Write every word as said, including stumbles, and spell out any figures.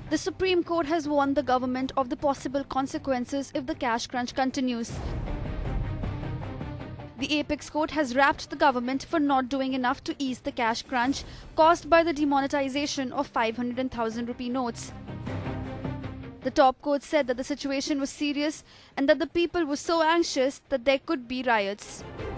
The Supreme Court has warned the government of the possible consequences if the cash crunch continues. The apex court has rapped the government for not doing enough to ease the cash crunch caused by the demonetization of five hundred thousand rupee notes. The top court said that the situation was serious and that the people were so anxious that there could be riots.